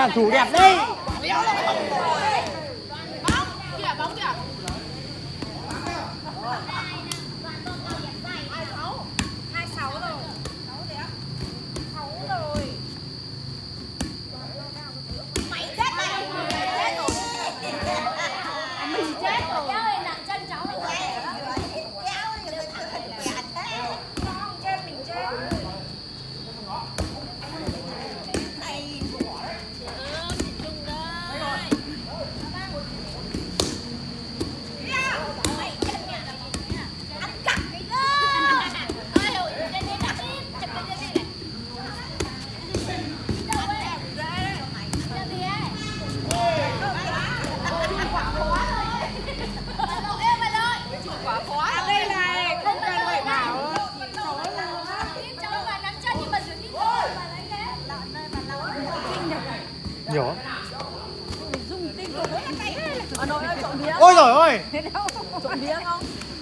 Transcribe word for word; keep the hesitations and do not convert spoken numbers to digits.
làm thủ đẹp đi. Bóng kìa, bóng kìa. hai sáu rồi. sáu rồi. Mày chết mày. Chết rồi. Mình chết rồi. Cháu ơi, nặng chân cháu rồi. Con trên mình chết. Nhiều. Dùng kinh khủng. Ở nội ơi trộn bía. Ôi giời ơi. Trộn bía không?